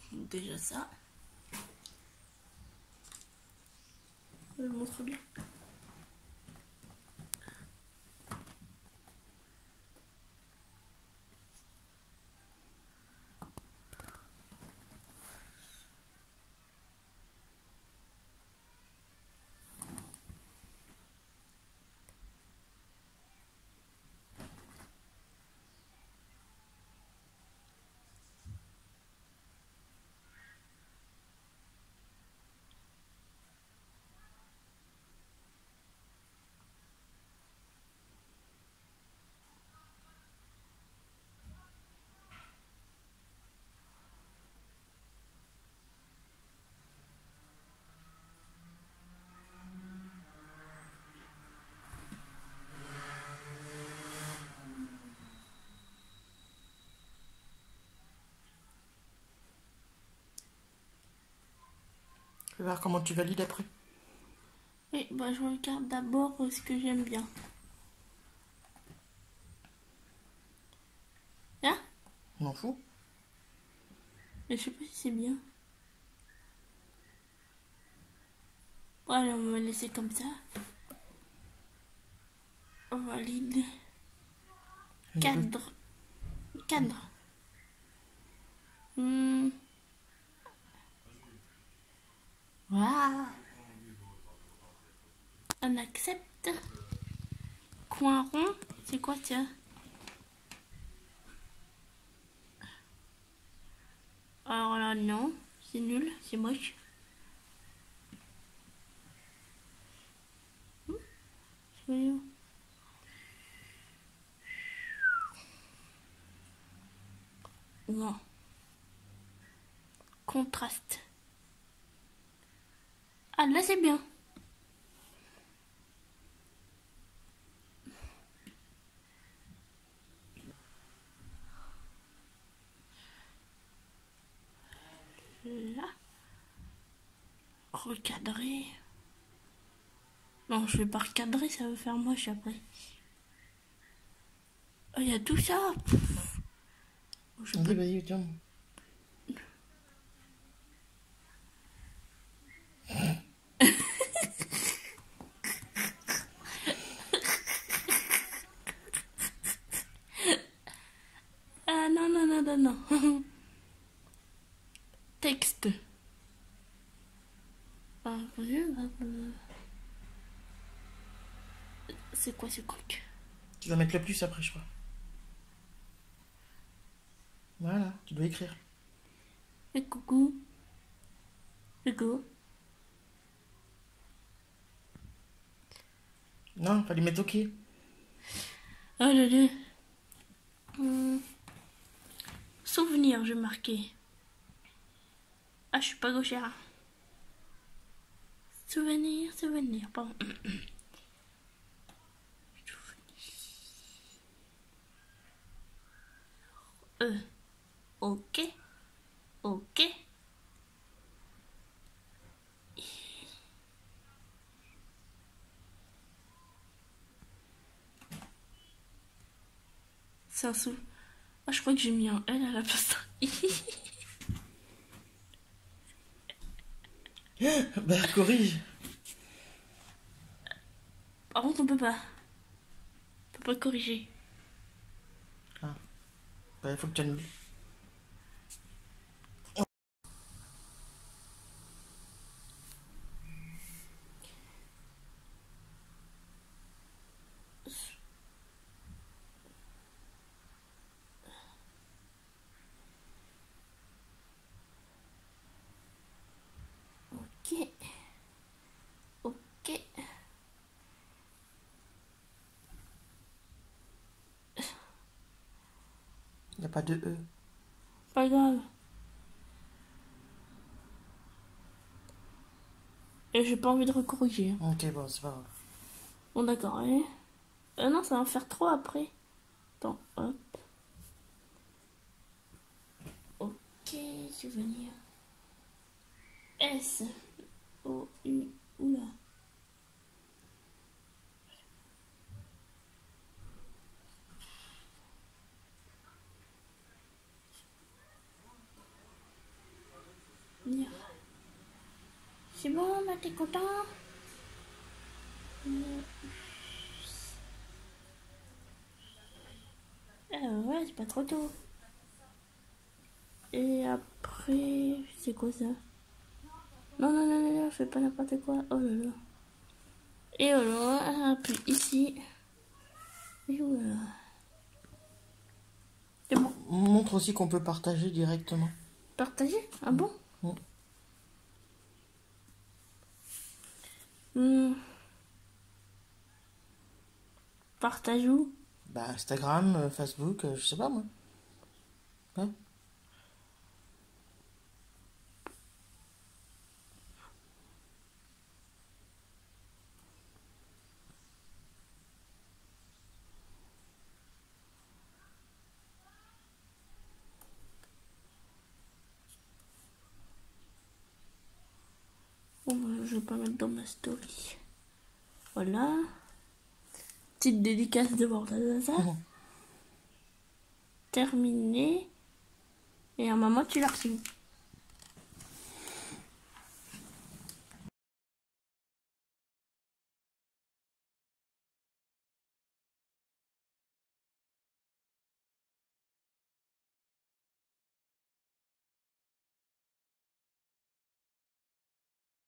Déjà ça. Je le montre bien. Je vais voir comment tu valides après. Et bah, je regarde d'abord ce que j'aime bien. Hein? Je m'en fous. Mais je sais pas si c'est bien. Voilà, on va laisser comme ça. On valide. Cadre. Cadre. Voilà. On accepte. Coin rond. C'est quoi ça? Alors là, non. C'est nul. C'est moche. Voyons. Non. Contraste. Ah, là, c'est bien. Là. Recadrer. Non, je vais pas recadrer, ça va faire moche après. Oh, il y a tout ça. Vas-y, vas-y, tiens. Ah non, non, non, non, non. Texte. C'est quoi ce truc? Tu vas mettre le plus après, je crois. Voilà, tu dois écrire. Et coucou. Coucou. Non, fallait mettre OK. Oh là là. Souvenir, je marquais. Ah, je suis pas gauchère. Souvenir, souvenir, pardon. Ok. Ok. C'est un sou. Ah, je crois que j'ai mis un L à la place d'un Bah, corrige. Par contre, on peut pas. On peut pas corriger. Ah. Bah, il faut que tu annules. Ok. Ok. Il n'y a pas de E. Pas grave. Et j'ai pas envie de recorriger. Ok, bon, c'est pas grave. Bon, d'accord, allez. Non, ça va en faire trop après. Attends, hop. Ok, souvenir. S. O, U. Oula. C'est bon, là, t'es content? Ouais, c'est pas trop tôt. Et après, c'est quoi ça? Non, non, non, non, non, fais pas n'importe quoi. Oh là là. Et voilà, puis ici. Et voilà. C'est bon. Montre aussi qu'on peut partager directement. Partager? Ah bon? Mm. Partage où? Bah, Instagram, Facebook, je sais pas moi. Ouais. Bon, bah, je vais pas mettre dans ma story. Voilà. Petite dédicace de Bordazaza. Terminé. Et à maman, tu l'as reçu.